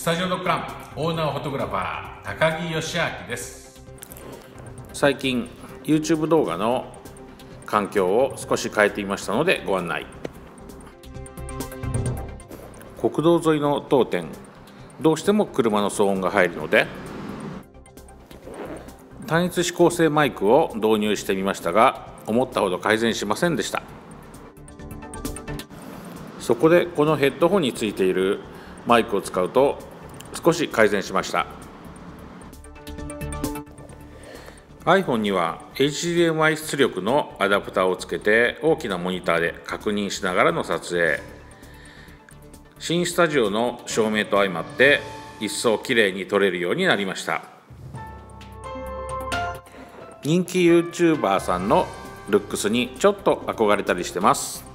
タジオドッグランオーナーフォトグラファー高木義明です。最近 YouTube 動画の環境を少し変えてみましたのでご案内。国道沿いの当店、どうしても車の騒音が入るので単一指向性マイクを導入してみましたが、思ったほど改善しませんでした。そこでこのヘッドホンについているマイクを使うと少し改善しました。 iPhone には HDMI 出力のアダプターをつけて大きなモニターで確認しながらの撮影。新スタジオの照明と相まって一層綺麗に撮れるようになりました。人気 YouTuber さんのルックスにちょっと憧れたりしてます。